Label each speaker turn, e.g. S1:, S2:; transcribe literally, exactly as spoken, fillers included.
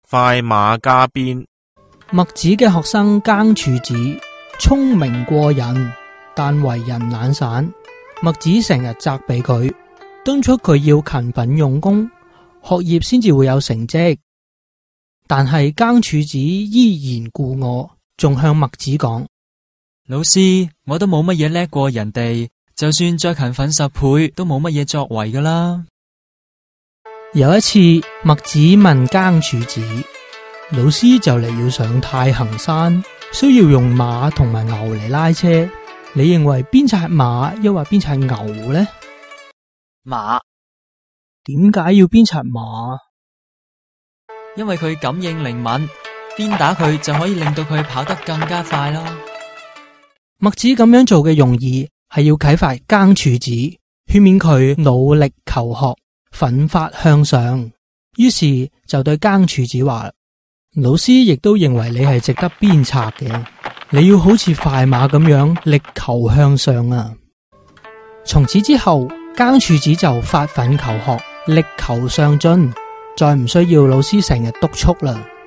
S1: 快馬加鞭。
S2: 墨子嘅學生耕柱子聰明過人，但為人懶散。墨子成日責備佢，敦促佢要勤奮用功，學業先至會有成績。但係耕柱子依然故我，仲向墨子講：
S3: 老師，我都冇乜嘢叻過人哋，就算再勤奮十倍，都冇乜嘢作為噶啦。
S2: 有一次，墨子問耕柱子：老師就嚟要上太行山，需要用馬同埋牛嚟拉車，你認為邊隻係馬，抑或邊隻係牛呢？
S3: 馬。
S2: 點解要邊隻係馬？
S3: 因為佢感應靈敏，鞭打佢就可以令到佢跑得更加快啦。
S2: 墨子咁樣做嘅用意係要啟發耕柱子，勸勉佢努力求學，奮發向上。於是就對耕柱子話：老師亦都認為你係值得鞭策嘅，你要好似快馬咁樣力求向上啊！從此之後，耕柱子就發奮求學，力求上進，再唔需要老師成日督促啦。